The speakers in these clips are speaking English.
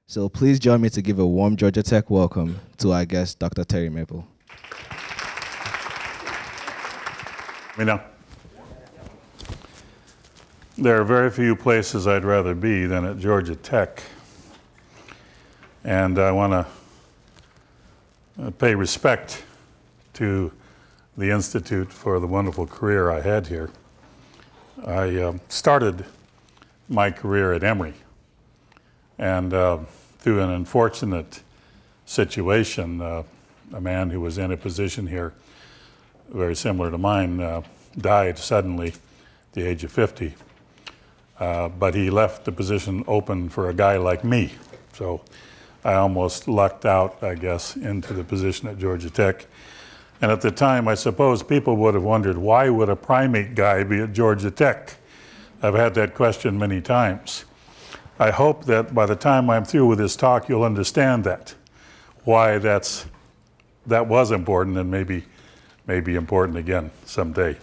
So please join me to give a warm Georgia Tech welcome to our guest, Dr. Terry Maple. There are very few places I'd rather be than at Georgia Tech. And I want to pay respect to the Institute for the wonderful career I had here. I started my career at Emory, and through an unfortunate situation, a man who was in a position here very similar to mine died suddenly at the age of 50. But he left the position open for a guy like me. So I almost lucked out, I guess, into the position at Georgia Tech. And at the time, I suppose people would have wondered, why would a primate guy be at Georgia Tech? I've had that question many times. I hope that by the time I'm through with this talk, you'll understand that, why that was important and maybe important again someday.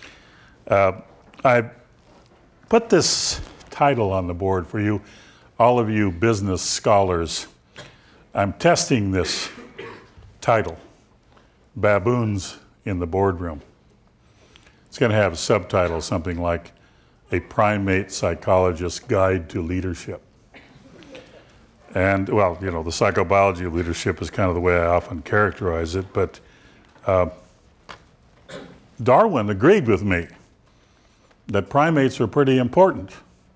I put this title on the board for you, all of you business scholars. I'm testing this title, Baboons in the Boardroom. It's going to have a subtitle, something like A Primate Psychologist's Guide to Leadership. And, well, you know, the psychobiology of leadership is kind of the way I often characterize it, but Darwin agreed with me that primates were pretty important.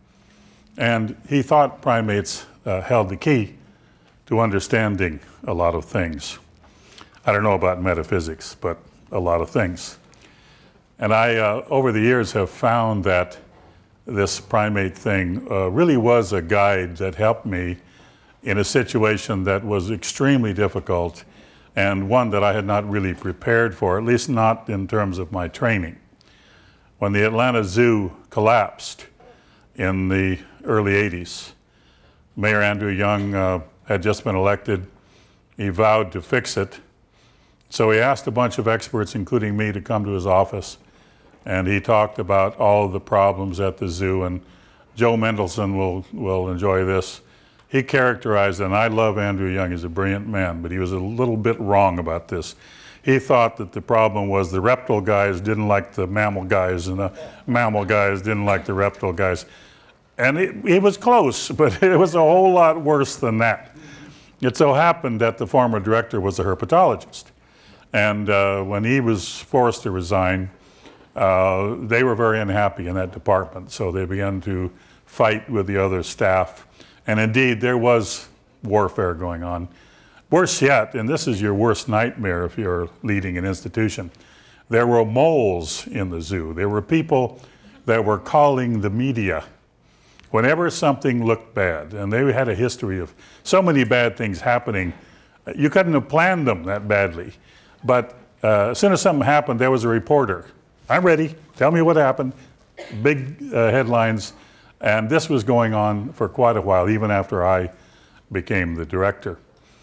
And he thought primates held the key to understanding a lot of things. I don't know about metaphysics, but a lot of things. And I, over the years, have found that this primate thing really was a guide that helped me in a situation that was extremely difficult and one that I had not really prepared for, at least not in terms of my training. When the Atlanta Zoo collapsed in the early 80s, Mayor Andrew Young had just been elected. He vowed to fix it. So he asked a bunch of experts, including me, to come to his office, and he talked about all of the problems at the zoo, and Joe Mendelson will enjoy this. He characterized, and I love Andrew Young, he's a brilliant man, but he was a little bit wrong about this. He thought that the problem was the reptile guys didn't like the mammal guys, and the mammal guys didn't like the reptile guys. And he was close, but it was a whole lot worse than that. It so happened that the former director was a herpetologist. And when he was forced to resign, they were very unhappy in that department. So they began to fight with the other staff. And indeed, there was warfare going on. Worse yet, and this is your worst nightmare if you're leading an institution, there were moles in the zoo. There were people that were calling the media whenever something looked bad. And they had a history of so many bad things happening. You couldn't have planned them that badly. But as soon as something happened, there was a reporter. I'm ready, tell me what happened. Big headlines. And this was going on for quite a while, even after I became the director.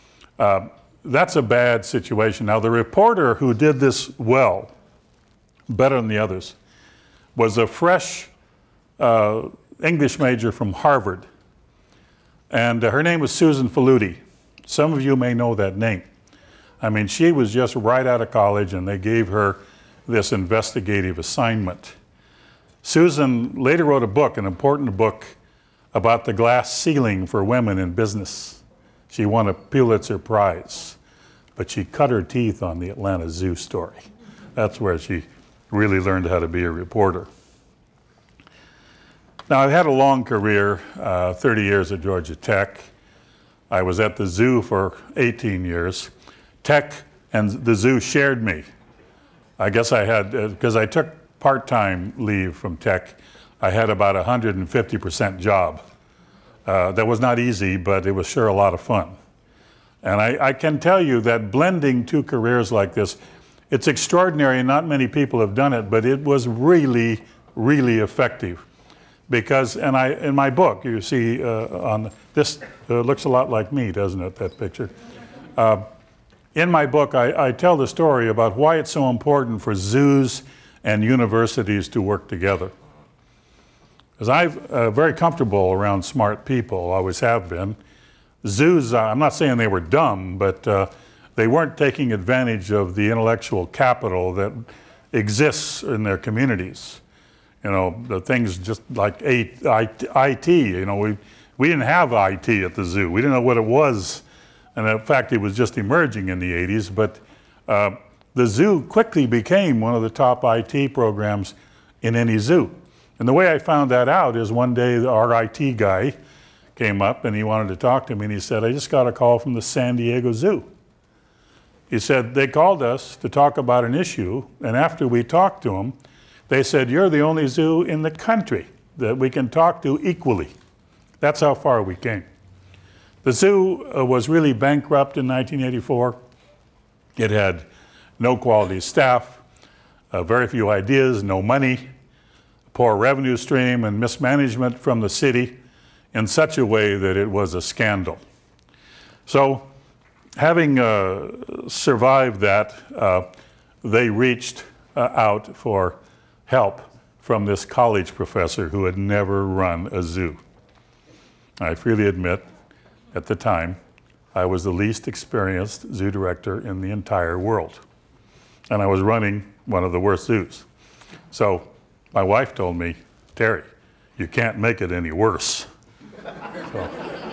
That's a bad situation. Now, the reporter who did this well, better than the others, was a fresh English major from Harvard. And her name was Susan Faludi. Some of you may know that name. I mean, she was just right out of college, and they gave her this investigative assignment. Susan later wrote a book, an important book, about the glass ceiling for women in business. She won a Pulitzer Prize, but she cut her teeth on the Atlanta Zoo story. That's where she really learned how to be a reporter. Now, I've had a long career, 30 years at Georgia Tech. I was at the zoo for 18 years. Tech and the zoo shared me. I guess I had, because I took part-time leave from Tech, I had about 150% job. That was not easy, but it was sure a lot of fun. And I can tell you that blending two careers like this, it's extraordinary, and not many people have done it, but it was really, really effective. Because, and in my book, you see on this, looks a lot like me, doesn't it, that picture? In my book, I tell the story about why it's so important for zoos and universities to work together. Because I'm very comfortable around smart people, always have been. zoos, I'm not saying they were dumb, but they weren't taking advantage of the intellectual capital that exists in their communities. You know, the things just like IT, you know, we didn't have IT at the zoo. We didn't know what it was. And in fact, it was just emerging in the 80s, but the zoo quickly became one of the top IT programs in any zoo. And the way I found that out is one day our IT guy came up and he wanted to talk to me, and he said, I just got a call from the San Diego Zoo. He said, they called us to talk about an issue, and after we talked to them, they said, you're the only zoo in the country that we can talk to equally. That's how far we came. The zoo was really bankrupt in 1984. It had no quality staff, very few ideas, no money, poor revenue stream, and mismanagement from the city in such a way that it was a scandal. So, having survived that, they reached out for help from this college professor who had never run a zoo. I freely admit, at the time, I was the least experienced zoo director in the entire world. And I was running one of the worst zoos. So my wife told me, Terry, you can't make it any worse. So,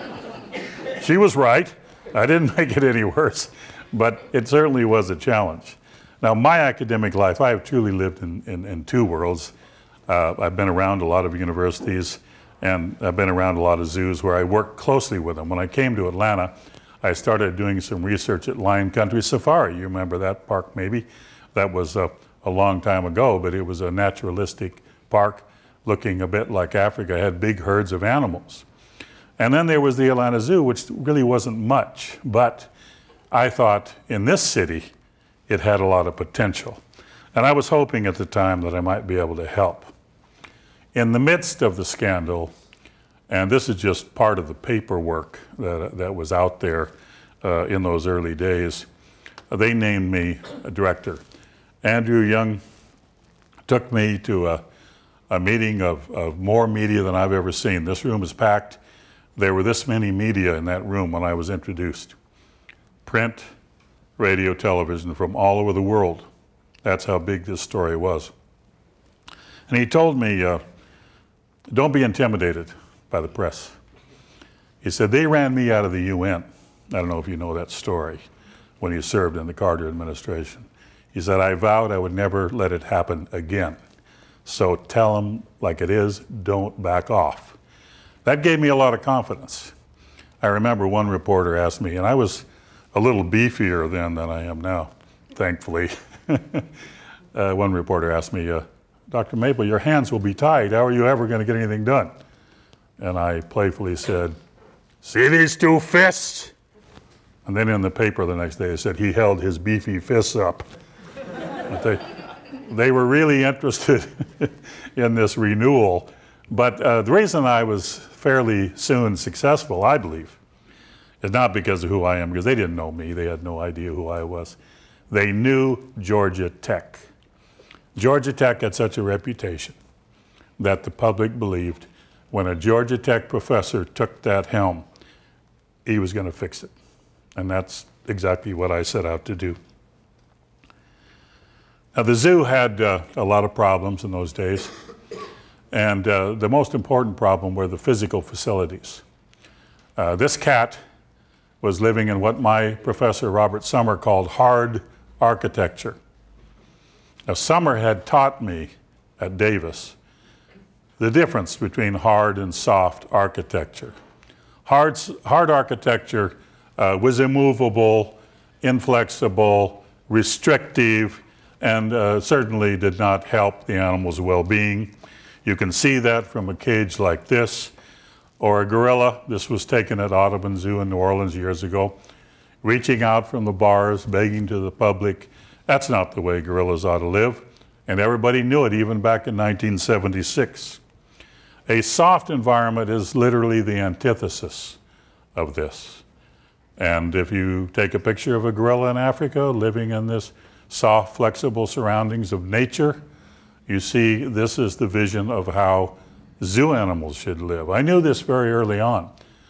she was right. I didn't make it any worse, but it certainly was a challenge. Now, my academic life, I have truly lived in two worlds. I've been around a lot of universities, and I've been around a lot of zoos where I worked closely with them. When I came to Atlanta, I started doing some research at Lion Country Safari. You remember that park, maybe? That was a long time ago, but it was a naturalistic park looking a bit like Africa. It had big herds of animals. And then there was the Atlanta Zoo, which really wasn't much, but I thought in this city, it had a lot of potential. And I was hoping at the time that I might be able to help. In the midst of the scandal, and this is just part of the paperwork that was out there in those early days, they named me a director. Andrew Young took me to a meeting of more media than I've ever seen. This room is packed. There were this many media in that room when I was introduced. Print, radio, television from all over the world. That's how big this story was. And he told me, don't be intimidated by the press. He said, they ran me out of the UN. I don't know if you know that story, when he served in the Carter administration. He said, I vowed I would never let it happen again. So tell them like it is, don't back off. That gave me a lot of confidence. I remember one reporter asked me, and I was a little beefier then than I am now, thankfully. One reporter asked me, Dr. Maple, your hands will be tied. How are you ever going to get anything done? And I playfully said, see these two fists? And then in the paper the next day it said he held his beefy fists up. But they were really interested in this renewal. But the reason I was fairly soon successful, I believe, is not because of who I am, because they didn't know me. They had no idea who I was. They knew Georgia Tech. Georgia Tech had such a reputation that the public believed when a Georgia Tech professor took that helm, he was going to fix it. And that's exactly what I set out to do. Now, the zoo had a lot of problems in those days. And the most important problem were the physical facilities. This cat was living in what my professor, Robert Summer, called hard architecture. Now, Summer had taught me at Davis the difference between hard and soft architecture. Hard architecture was immovable, inflexible, restrictive, and certainly did not help the animal's well-being. You can see that from a cage like this, or a gorilla. This was taken at Audubon Zoo in New Orleans years ago, reaching out from the bars, begging to the public. That's not the way gorillas ought to live, and everybody knew it even back in 1976. A soft environment is literally the antithesis of this. And if you take a picture of a gorilla in Africa living in this soft, flexible surroundings of nature, you see this is the vision of how zoo animals should live. I knew this very early on.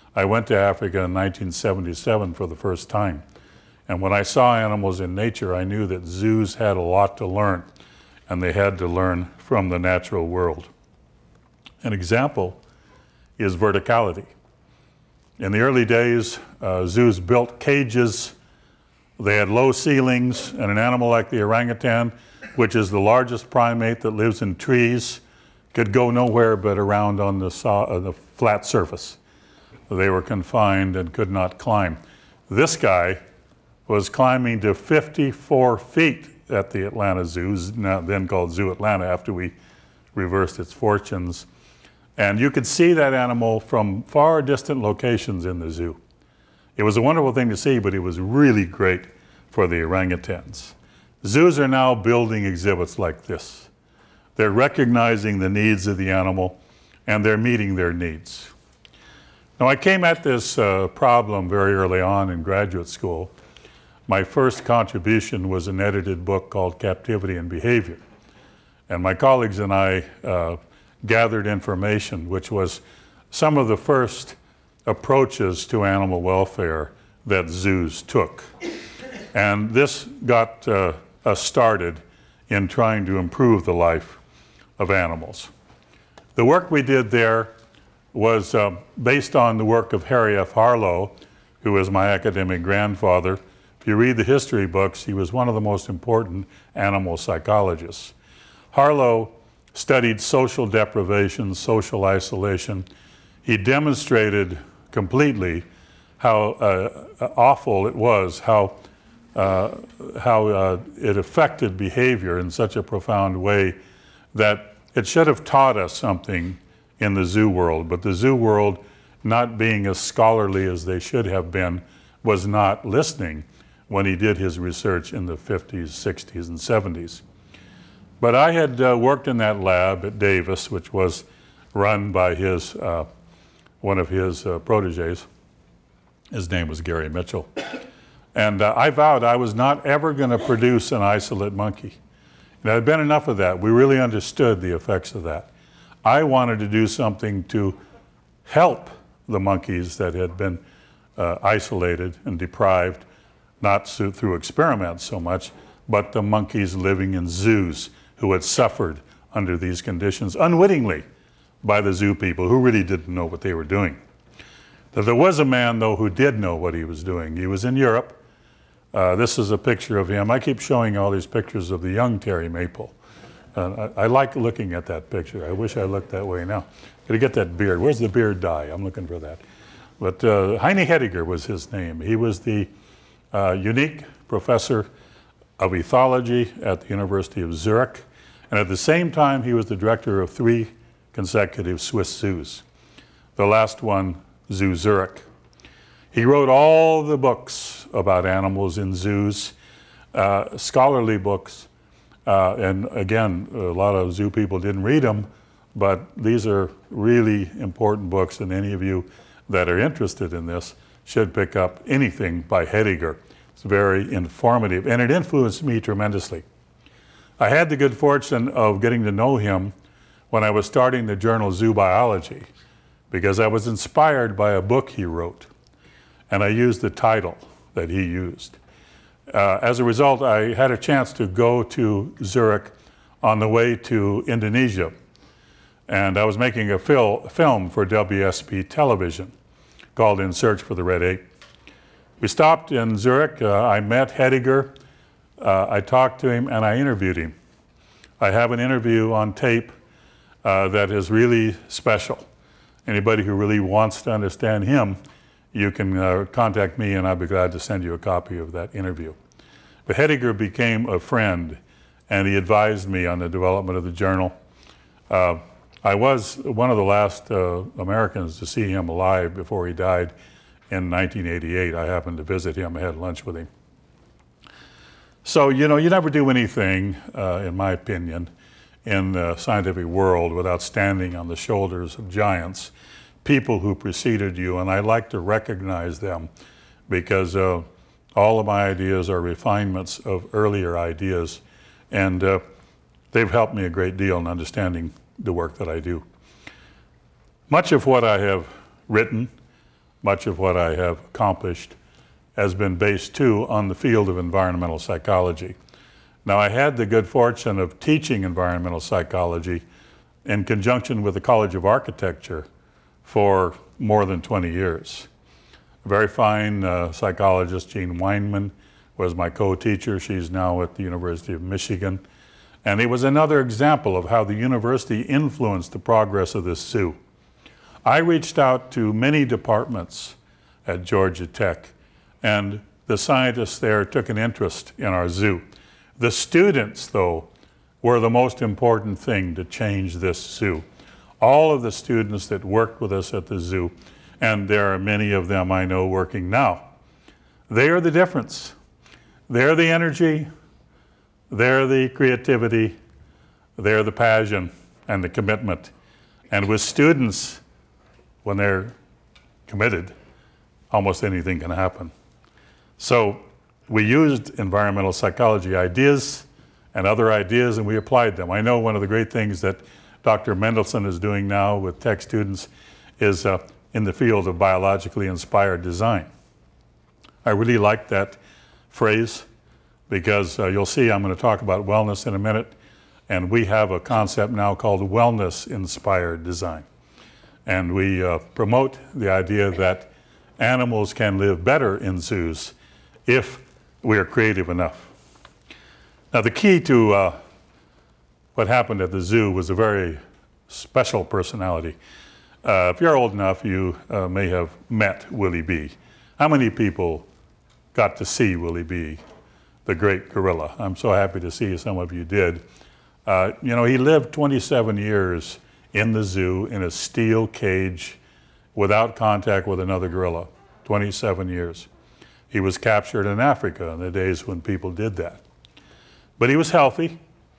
I went to Africa in 1977 for the first time. And when I saw animals in nature, I knew that zoos had a lot to learn, and they had to learn from the natural world. An example is verticality. In the early days, zoos built cages. They had low ceilings, and an animal like the orangutan, which is the largest primate that lives in trees, could go nowhere but around on the flat surface. They were confined and could not climb. This guy was climbing to 54 feet at the Atlanta Zoo, then called Zoo Atlanta after we reversed its fortunes. And you could see that animal from far distant locations in the zoo. It was a wonderful thing to see, but it was really great for the orangutans. Zoos are now building exhibits like this. They're recognizing the needs of the animal, and they're meeting their needs. Now, I came at this problem very early on in graduate school. My first contribution was an edited book called Captivity and Behavior. And my colleagues and I gathered information, which was some of the first approaches to animal welfare that zoos took. And this got us started in trying to improve the life of animals. The work we did there was based on the work of Harry F. Harlow, who was my academic grandfather. If you read the history books, he was one of the most important animal psychologists. Harlow studied social deprivation, social isolation. He demonstrated completely how awful it was, how it affected behavior in such a profound way that it should have taught us something in the zoo world. But the zoo world, not being as scholarly as they should have been, was not listening when he did his research in the 50s, 60s, and 70s. But I had worked in that lab at Davis, which was run by his, one of his proteges. His name was Gary Mitchell. And I vowed I was not ever going to produce an isolate monkey. There had been enough of that. We really understood the effects of that. I wanted to do something to help the monkeys that had been isolated and deprived, not through experiments so much, but the monkeys living in zoos who had suffered under these conditions unwittingly by the zoo people who really didn't know what they were doing. There was a man, though, who did know what he was doing. He was in Europe. This is a picture of him. I keep showing all these pictures of the young Terry Maple. I like looking at that picture. I wish I looked that way now. Gotta get that beard. Where's the beard dye? I'm looking for that. But Heine Hediger was his name. He was the unique professor of ethology at the University of Zurich. And at the same time, he was the director of 3 consecutive Swiss zoos. The last one, Zoo Zurich. He wrote all the books about animals in zoos, scholarly books. And again, a lot of zoo people didn't read them, but these are really important books, and any of you that are interested in this should pick up anything by Hediger. It's very informative, and it influenced me tremendously. I had the good fortune of getting to know him when I was starting the journal Zoo Biology, because I was inspired by a book he wrote, and I used the title that he used. As a result, I had a chance to go to Zurich on the way to Indonesia, and I was making a film for WSP television called In Search for the Red Ape. We stopped in Zurich. I met Hediger. I talked to him, and I interviewed him. I have an interview on tape that is really special. Anybody who really wants to understand him, you can contact me, and I'd be glad to send you a copy of that interview. But Hediger became a friend, and he advised me on the development of the journal. I was one of the last Americans to see him alive before he died in 1988. I happened to visit him. I had lunch with him. So, you know, you never do anything, in my opinion, in the scientific world without standing on the shoulders of giants, people who preceded you, and I like to recognize them because all of my ideas are refinements of earlier ideas, and they've helped me a great deal in understanding the work that I do. Much of what I have written much of what I have accomplished has been based too on the field of environmental psychology. Now, I had the good fortune of teaching environmental psychology in conjunction with the College of Architecture for more than 20 years. A very fine psychologist, Jean Weinman, was my co-teacher. She's now at the University of Michigan. And it was another example of how the university influenced the progress of this zoo. I reached out to many departments at Georgia Tech, and the scientists there took an interest in our zoo. The students, though, were the most important thing to change this zoo. All of the students that worked with us at the zoo, and there are many of them I know working now, they are the difference. They're the energy, they're the creativity, they're the passion and the commitment. And with students, when they're committed, almost anything can happen. So we used environmental psychology ideas and other ideas, and we applied them. I know one of the great things that Dr. Mendelson is doing now with tech students is in the field of biologically inspired design. I really like that phrase because you'll see I'm going to talk about wellness in a minute, and we have a concept now called wellness-inspired design. And we promote the idea that animals can live better in zoos if we are creative enough. Now, the key to what happened at the zoo was a very special personality. If you're old enough, you may have met Willie B. How many people got to see Willie B, the great gorilla? I'm so happy to see some of you did. You know, he lived 27 years in the zoo in a steel cage without contact with another gorilla, 27 years. He was captured in Africa in the days when people did that. But he was healthy,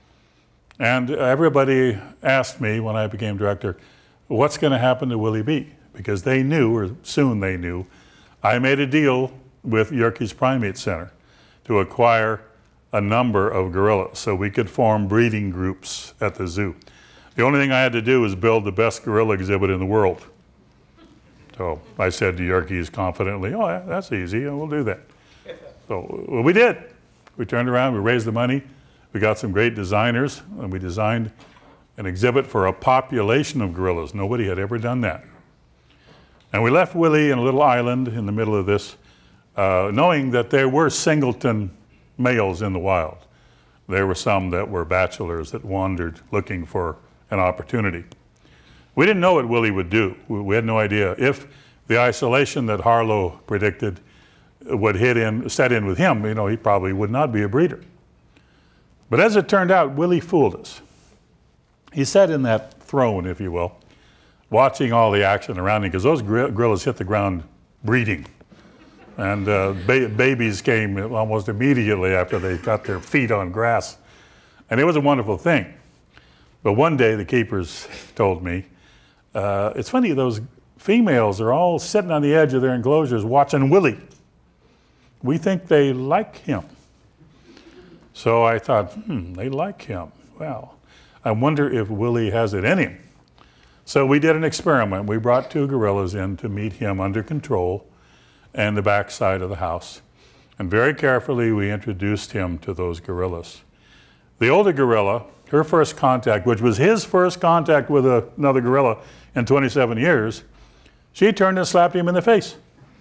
and everybody asked me when I became director, what's going to happen to Willie B? Because they knew, or soon they knew, I made a deal with Yerkes Primate Center to acquire a number of gorillas so we could form breeding groups at the zoo. The only thing I had to do was build the best gorilla exhibit in the world. So I said to Yerkes confidently, oh, yeah, that's easy, we'll do that. So well, we did. We turned around, we raised the money, we got some great designers, and we designed an exhibit for a population of gorillas. Nobody had ever done that. And we left Willie in a little island in the middle of this, knowing that there were singleton males in the wild. There were some that were bachelors that wandered looking for an opportunity. We didn't know what Willie would do. We had no idea. If the isolation that Harlow predicted would set in with him, you know, he probably would not be a breeder. But as it turned out, Willie fooled us. He sat in that throne, if you will, watching all the action around him, because those gorillas hit the ground breeding. And babies came almost immediately after they got their feet on grass. And it was a wonderful thing. But one day the keepers told me, it's funny, those females are all sitting on the edge of their enclosures watching Willie. We think they like him. So I thought, they like him. Well, I wonder if Willie has it in him. So we did an experiment. We brought 2 gorillas in to meet him under control in the back side of the house. And very carefully we introduced him to those gorillas. The older gorilla, her first contact, which was his first contact with another gorilla in 27 years, she turned and slapped him in the face.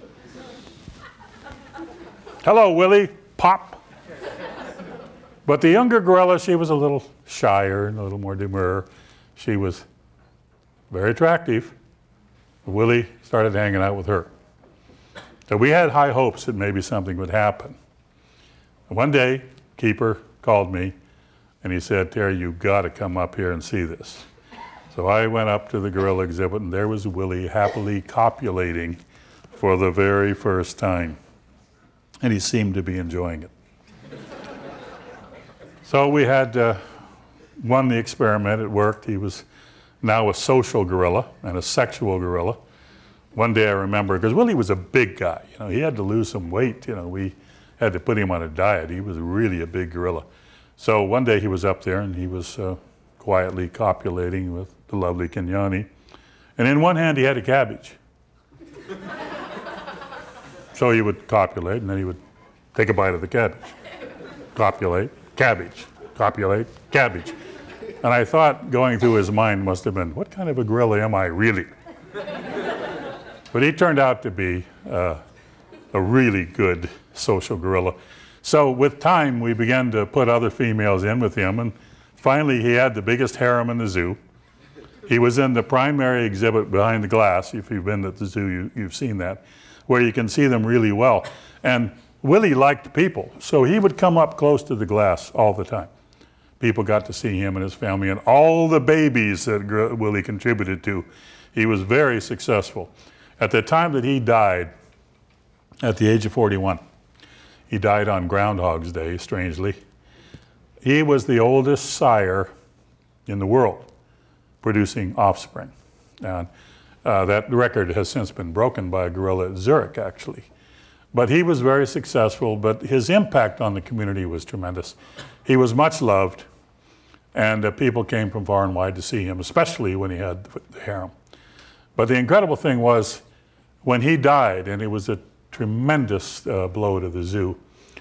Hello, Willie, pop. But the younger gorilla, she was a little shyer and a little more demure. She was very attractive. Willie started hanging out with her. So we had high hopes that maybe something would happen. One day, Keeper called me and he said, Terry, you've got to come up here and see this. So I went up to the gorilla exhibit and there was Willie happily copulating for the very first time. And he seemed to be enjoying it. So we had won the experiment, it worked. He was now a social gorilla and a sexual gorilla. One day I remember, because Willie was a big guy, you know, he had to lose some weight, you know, we had to put him on a diet. He was really a big gorilla. So one day he was up there and he was quietly copulating with the lovely Kenyani. And in one hand he had a cabbage. So he would copulate, and then he would take a bite of the cabbage. Copulate, cabbage, copulate, cabbage. And I thought going through his mind must have been, what kind of a gorilla am I really? But he turned out to be a really good social gorilla. So with time, we began to put other females in with him, and finally he had the biggest harem in the zoo. He was in the primary exhibit behind the glass. If you've been at the zoo, you've seen that, where you can see them really well. And Willie liked people, so he would come up close to the glass all the time. People got to see him and his family and all the babies that Willie contributed to. He was very successful. At the time that he died, at the age of 41, he died on Groundhog's Day, strangely. He was the oldest sire in the world producing offspring. And that record has since been broken by a gorilla at Zurich, actually. But he was very successful, but his impact on the community was tremendous. He was much loved, and people came from far and wide to see him, especially when he had the harem. But the incredible thing was, when he died, and it was a tremendous blow to the zoo,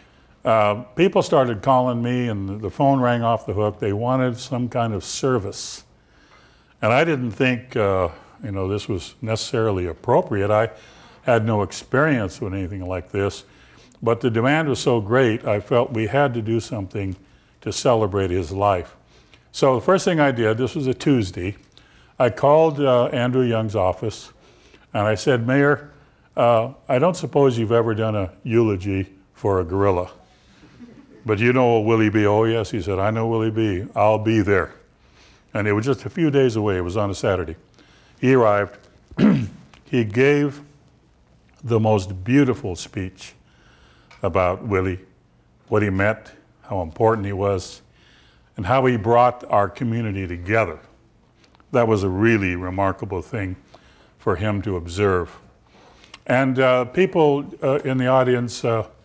people started calling me, and the phone rang off the hook. They wanted some kind of service. And I didn't think this was necessarily appropriate. I had no experience with anything like this, but the demand was so great, I felt we had to do something to celebrate his life. So the first thing I did, this was a Tuesday, I called Andrew Young's office, and I said, Mayor, I don't suppose you've ever done a eulogy for a gorilla, but you know Willie B. Oh yes, he said, I know Willie B. I'll be there. And it was just a few days away. It was on a Saturday. He arrived. He gave the most beautiful speech about Willie, what he meant, how important he was, and how he brought our community together. That was a really remarkable thing for him to observe. And people in the audience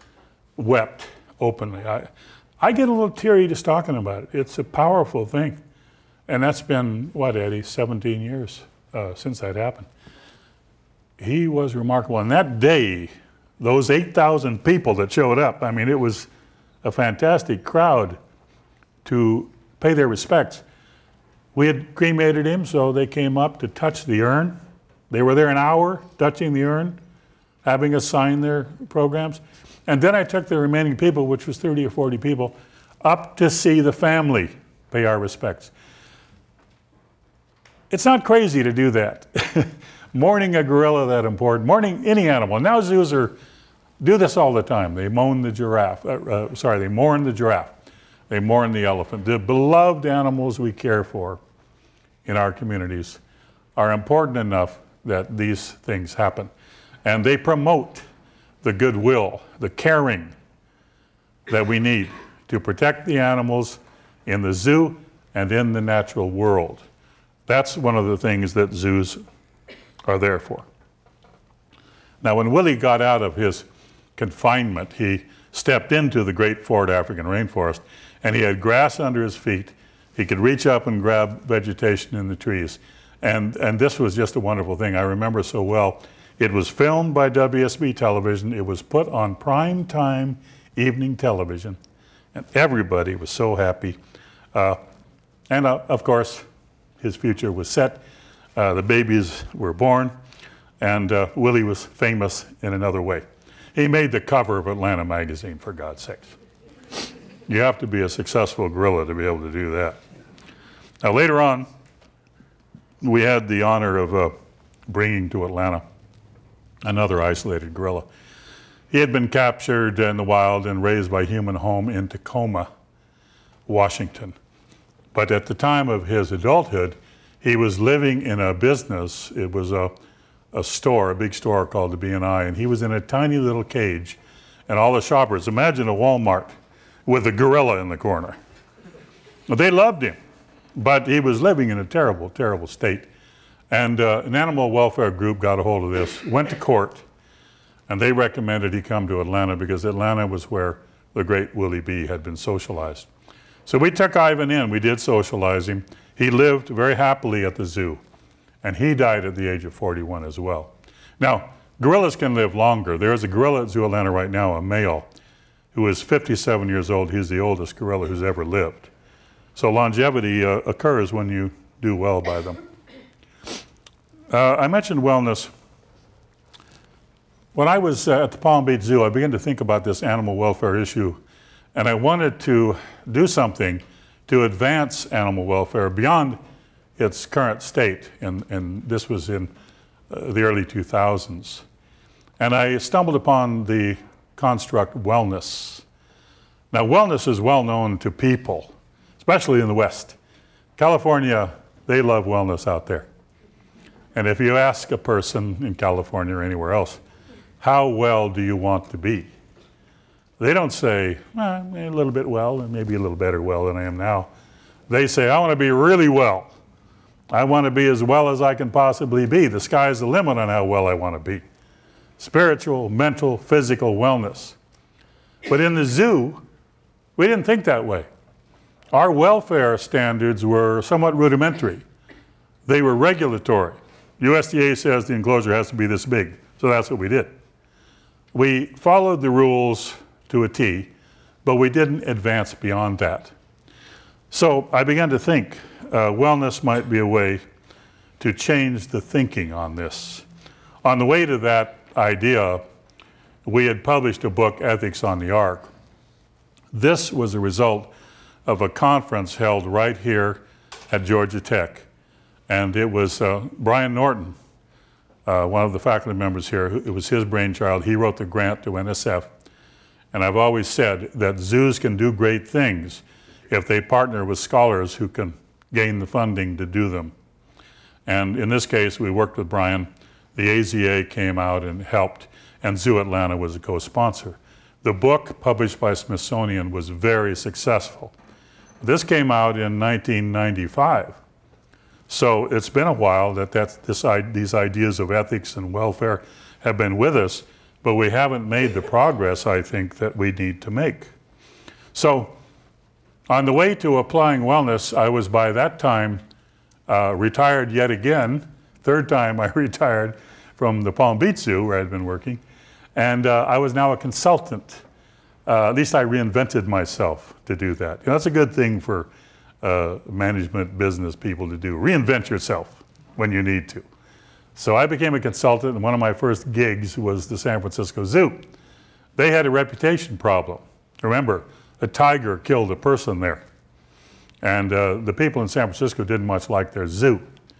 wept openly. I get a little teary just talking about it. It's a powerful thing. And that's been, what, Eddie, 17 years since that happened. He was remarkable. And that day, those 8,000 people that showed up, I mean, it was a fantastic crowd to pay their respects. We had cremated him, so they came up to touch the urn. They were there an hour touching the urn, having us sign their programs. And then I took the remaining people, which was 30 or 40 people, up to see the family, pay our respects. It's not crazy to do that. Mourning a gorilla that important, mourning any animal. Now zoos do this all the time. They mourn the giraffe, they mourn the giraffe. They mourn the elephant. The beloved animals we care for in our communities are important enough that these things happen. And they promote the goodwill, the caring that we need to protect the animals in the zoo and in the natural world. That's one of the things that zoos are there for. Now, when Willie got out of his confinement, he stepped into the great Florida African rainforest, and he had grass under his feet. He could reach up and grab vegetation in the trees. And this was just a wonderful thing. I remember so well. It was filmed by WSB television. It was put on prime time evening television, and everybody was so happy. Of course, his future was set. The babies were born, and Willie was famous in another way. He made the cover of Atlanta magazine, for God's sakes. You have to be a successful gorilla to be able to do that. Now, later on, we had the honor of bringing to Atlanta another isolated gorilla. He had been captured in the wild and raised by Human Home in Tacoma, Washington. But at the time of his adulthood, he was living in a business. It was a store, a big store called the B&I, and he was in a tiny little cage. And all the shoppers, imagine a Walmart with a gorilla in the corner. They loved him, but he was living in a terrible, terrible state. And an animal welfare group got a hold of this, went to court, and they recommended he come to Atlanta because Atlanta was where the great Willie B. had been socialized. So we took Ivan in, we did socialize him. He lived very happily at the zoo, and he died at the age of 41 as well. Now, Gorillas can live longer. There is a gorilla at Zoo Atlanta right now, a male, who is 57 years old. He's the oldest gorilla who's ever lived. So longevity occurs when you do well by them. I mentioned wellness. When I was at the Palm Beach Zoo, I began to think about this animal welfare issue, and I wanted to do something to advance animal welfare beyond its current state, and this was in the early 2000s. And I stumbled upon the construct wellness. Now, wellness is well known to people, especially in the West. California, they love wellness out there. And if you ask a person in California or anywhere else, how well do you want to be? They don't say, a little bit well, and maybe a little better well than I am now. They say, I want to be really well. I want to be as well as I can possibly be. The sky's the limit on how well I want to be. Spiritual, mental, physical wellness. But in the zoo, we didn't think that way. Our welfare standards were somewhat rudimentary. They were regulatory. USDA says the enclosure has to be this big, so that's what we did. We followed the rules to a T, but we didn't advance beyond that. So I began to think wellness might be a way to change the thinking on this. On the way to that idea, we had published a book, Ethics on the Ark. This was a result of a conference held right here at Georgia Tech. And it was Brian Norton, one of the faculty members here. It was his brainchild. He wrote the grant to NSF. And I've always said that zoos can do great things if they partner with scholars who can gain the funding to do them. And in this case, we worked with Brian. The AZA came out and helped, and Zoo Atlanta was a co-sponsor. The book, published by Smithsonian, was very successful. This came out in 1995. So it's been a while that these ideas of ethics and welfare have been with us, but we haven't made the progress, I think, that we need to make. So on the way to applying wellness, I was by that time retired yet again. Third time I retired from the Palm Beach Zoo where I'd been working. And I was now a consultant. At least I reinvented myself to do that. You know, that's a good thing for management business people to do. Reinvent yourself when you need to. So I became a consultant, and one of my first gigs was the San Francisco Zoo. They had a reputation problem. Remember, a tiger killed a person there. And the people in San Francisco didn't much like their zoo.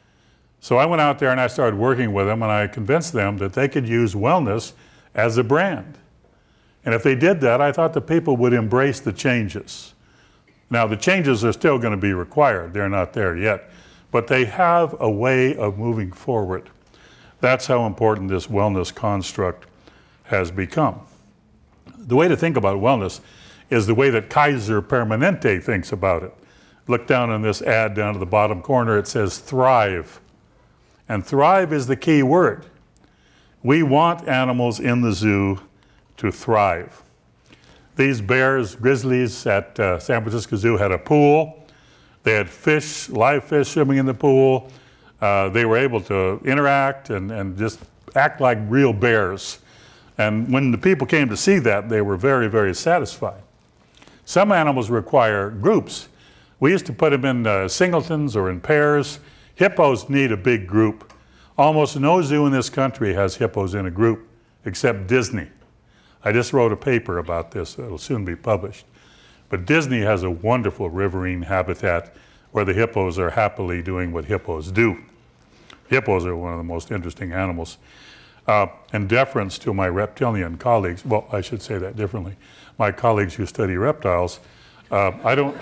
So I went out there and I started working with them, and I convinced them that they could use wellness as a brand. And if they did that, I thought the people would embrace the changes. Now, the changes are still going to be required. They're not there yet. But they have a way of moving forward. That's how important this wellness construct has become. The way to think about wellness is the way that Kaiser Permanente thinks about it. Look down on this ad down to the bottom corner. It says thrive. And thrive is the key word. We want animals in the zoo to thrive. These bears, grizzlies at San Francisco Zoo had a pool. They had fish, live fish swimming in the pool. They were able to interact and just act like real bears. And when the people came to see that, they were very, very satisfied. Some animals require groups. We used to put them in singletons or in pairs. Hippos need a big group. Almost no zoo in this country has hippos in a group except Disney. I just wrote a paper about this. It'll soon be published. But Disney has a wonderful riverine habitat where the hippos are happily doing what hippos do. Hippos are one of the most interesting animals. In deference to my reptilian colleagues, well, I should say that differently, my colleagues who study reptiles, I don't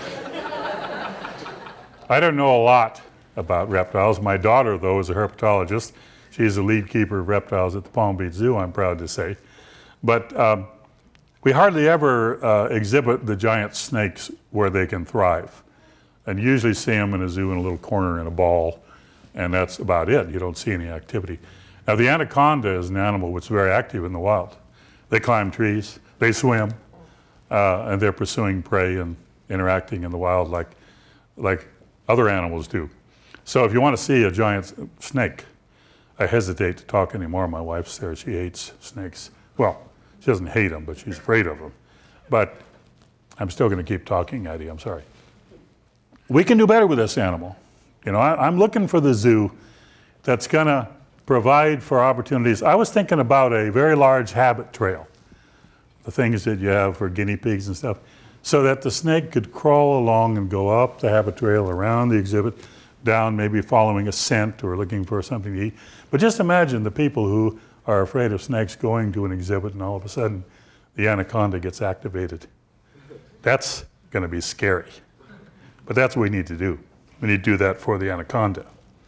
know a lot about reptiles. My daughter, though, is a herpetologist. She's the lead keeper of reptiles at the Palm Beach Zoo, I'm proud to say. But we hardly ever exhibit the giant snakes where they can thrive. And you usually see them in a zoo in a little corner in a ball, and that's about it. You don't see any activity. Now, the anaconda is an animal which is very active in the wild. They climb trees, they swim, and they're pursuing prey and interacting in the wild like other animals do. So if you want to see a giant snake, I hesitate to talk anymore. My wife's there. She hates snakes. Well, she doesn't hate them, but she's afraid of them. But I'm still going to keep talking, Eddie. I'm sorry. We can do better with this animal. You know, I'm looking for the zoo that's going to provide for opportunities. I was thinking about a very large habit trail, the things that you have for guinea pigs and stuff, so that the snake could crawl along and go up the habit trail, around the exhibit, down, maybe following a scent or looking for something to eat. But just imagine the people who are afraid of snakes going to an exhibit and all of a sudden the anaconda gets activated. That's going to be scary. But that's what we need to do. We need to do that for the anaconda.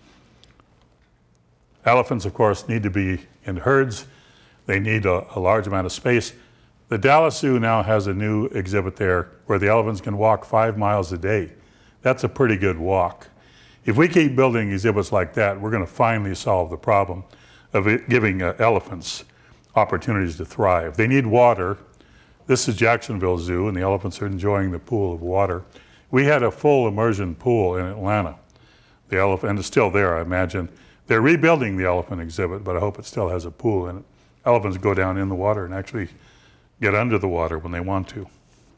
Elephants, of course, need to be in herds. They need a large amount of space. The Dallas Zoo now has a new exhibit there where the elephants can walk 5 miles a day. That's a pretty good walk. If we keep building exhibits like that, we're going to finally solve the problem of giving elephants opportunities to thrive. They need water. This is Jacksonville Zoo, and the elephants are enjoying the pool of water. We had a full immersion pool in Atlanta. The elephant, and it's still there, I imagine. They're rebuilding the elephant exhibit, but I hope it still has a pool in it. Elephants go down in the water and actually get under the water when they want to.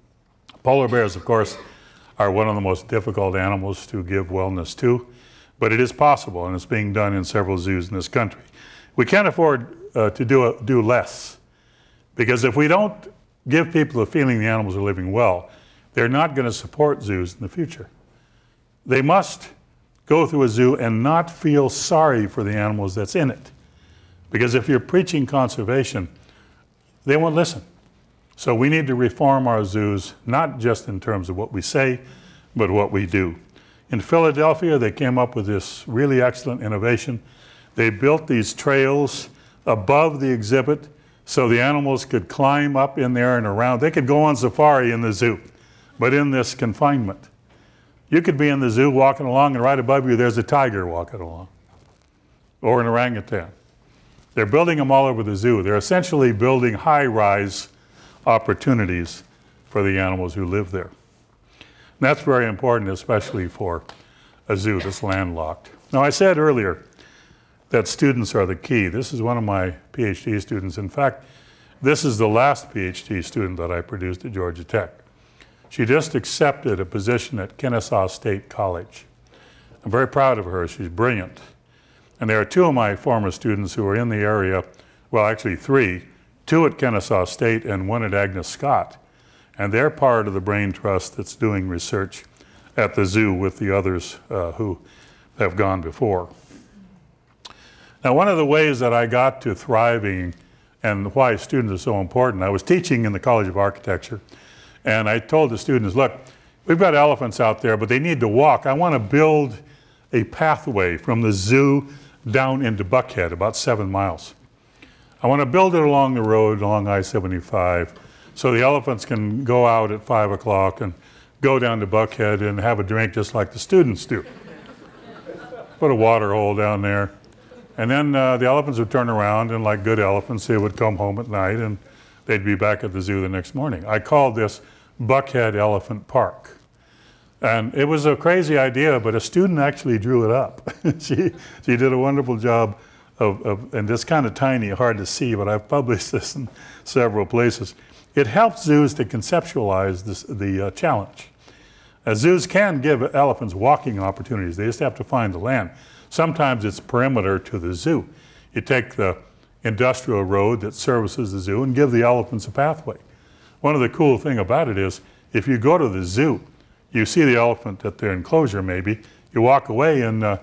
Polar bears, of course, are one of the most difficult animals to give wellness to, but it is possible, and it's being done in several zoos in this country. We can't afford to do less, because if we don't give people the feeling the animals are living well, they're not going to support zoos in the future. They must go through a zoo and not feel sorry for the animals that's in it, because if you're preaching conservation, they won't listen. So we need to reform our zoos, not just in terms of what we say, but what we do. In Philadelphia, they came up with this really excellent innovation. They built these trails above the exhibit so the animals could climb up in there and around. They could go on safari in the zoo, but in this confinement. You could be in the zoo walking along, and right above you there's a tiger walking along, or an orangutan. They're building them all over the zoo. They're essentially building high-rise opportunities for the animals who live there. And that's very important, especially for a zoo that's landlocked. Now, I said earlier that students are the key. This is one of my PhD students. In fact, this is the last PhD student that I produced at Georgia Tech. She just accepted a position at Kennesaw State College. I'm very proud of her. She's brilliant. And there are 2 of my former students who are in the area, well, actually 3, 2 at Kennesaw State and 1 at Agnes Scott. And they're part of the Brain Trust that's doing research at the zoo with the others who have gone before. Now, one of the ways that I got to thriving and why students are so important, I was teaching in the College of Architecture, and I told the students, look, we've got elephants out there, but they need to walk. I want to build a pathway from the zoo down into Buckhead, about 7 miles. I want to build it along the road, along I-75, so the elephants can go out at 5 o'clock and go down to Buckhead and have a drink just like the students do. Put a water hole down there. And then the elephants would turn around, and like good elephants, they would come home at night and they'd be back at the zoo the next morning. I called this Buckhead Elephant Park. And it was a crazy idea, but a student actually drew it up. She did a wonderful job and it's kind of tiny, hard to see, but I've published this in several places. It helps zoos to conceptualize the challenge. Zoos can give elephants walking opportunities. They just have to find the land. Sometimes it's perimeter to the zoo. You take the industrial road that services the zoo and give the elephants a pathway. One of the cool things about it is if you go to the zoo, you see the elephant at their enclosure maybe, you walk away and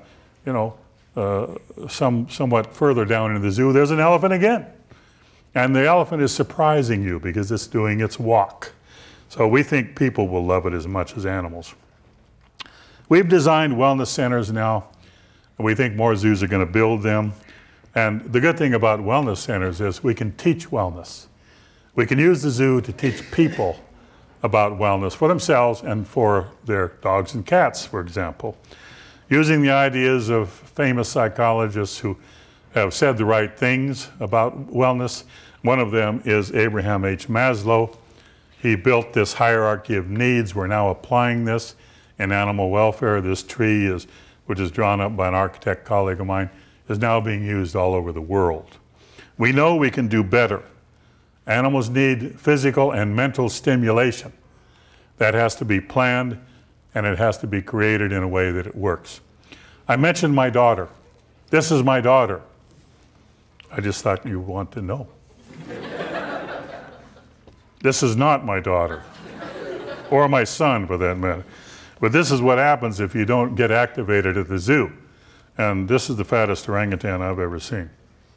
somewhat further down into the zoo, there's an elephant again. And the elephant is surprising you because it's doing its walk. So we think people will love it as much as animals. We've designed wellness centers now, and we think more zoos are going to build them. And the good thing about wellness centers is we can teach wellness. We can use the zoo to teach people about wellness for themselves and for their dogs and cats, for example. Using the ideas of famous psychologists who have said the right things about wellness. One of them is Abraham H. Maslow. He built this hierarchy of needs. We're now applying this in animal welfare. This tree, which is drawn up by an architect colleague of mine, is now being used all over the world. We know we can do better. Animals need physical and mental stimulation. That has to be planned, and it has to be created in a way that it works. I mentioned my daughter. This is my daughter. I just thought you want to know. This is not my daughter, or my son for that matter. But this is what happens if you don't get activated at the zoo. And this is the fattest orangutan I've ever seen.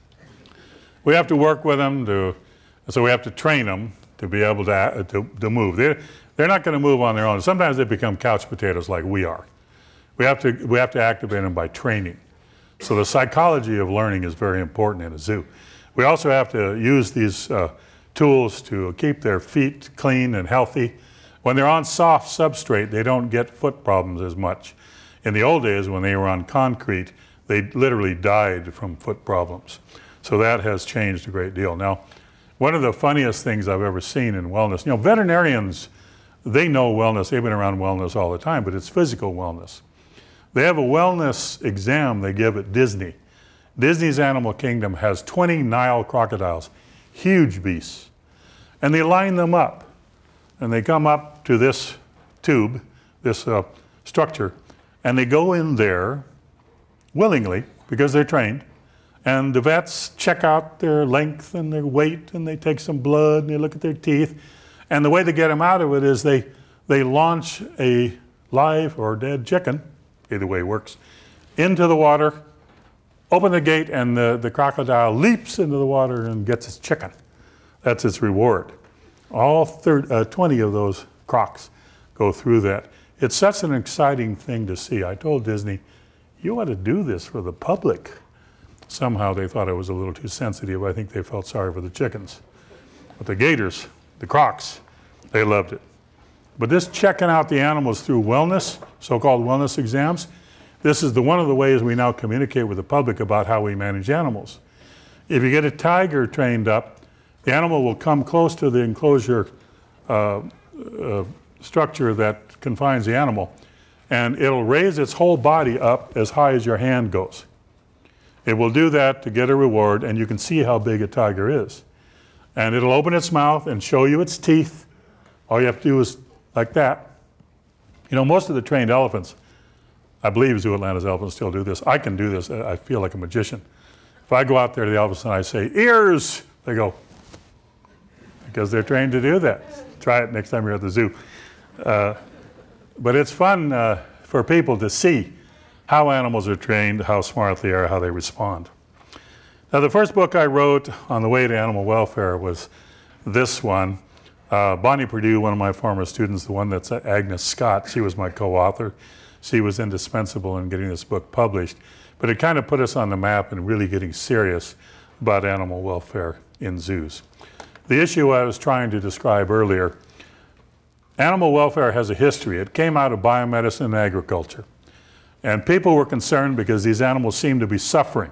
We have to work with them, so we have to train them to be able to move. They're not going to move on their own. Sometimes they become couch potatoes like we are. We have to activate them by training. So the psychology of learning is very important in a zoo. We also have to use these tools to keep their feet clean and healthy. When they're on soft substrate, they don't get foot problems as much. In the old days, when they were on concrete, they literally died from foot problems. So that has changed a great deal. Now, one of the funniest things I've ever seen in wellness, you know, veterinarians, they know wellness, they've been around wellness all the time, but it's physical wellness. They have a wellness exam they give at Disney. Disney's Animal Kingdom has 20 Nile crocodiles, huge beasts. And they line them up, and they come up to this tube, this structure, and they go in there willingly, because they're trained, and the vets check out their length and their weight, and they take some blood, and they look at their teeth. And the way they get them out of it is they launch a live or dead chicken, either way works, into the water, open the gate, and the crocodile leaps into the water and gets its chicken. That's its reward. All 20 of those crocs go through that. It's such an exciting thing to see. I told Disney, you ought to do this for the public. Somehow they thought I was a little too sensitive. I think they felt sorry for the chickens. But the gators, the crocs, they loved it. But this checking out the animals through wellness, so-called wellness exams, this is one of the ways we now communicate with the public about how we manage animals. If you get a tiger trained up, the animal will come close to the enclosure structure that confines the animal, and it'll raise its whole body up as high as your hand goes. It will do that to get a reward, and you can see how big a tiger is. And it'll open its mouth and show you its teeth. All you have to do is like that. You know, most of the trained elephants, I believe Zoo Atlanta's elephants still do this. I can do this. I feel like a magician. If I go out there to the elephants and I say, ears, they go, because they're trained to do that. Try it next time you're at the zoo. But it's fun for people to see how animals are trained, how smart they are, how they respond. Now, the first book I wrote on the way to animal welfare was this one. Bonnie Perdue, one of my former students, the one that's Agnes Scott, she was my co-author. She was indispensable in getting this book published. But it kind of put us on the map and really getting serious about animal welfare in zoos. The issue I was trying to describe earlier, animal welfare has a history. It came out of biomedicine and agriculture. And people were concerned because these animals seemed to be suffering.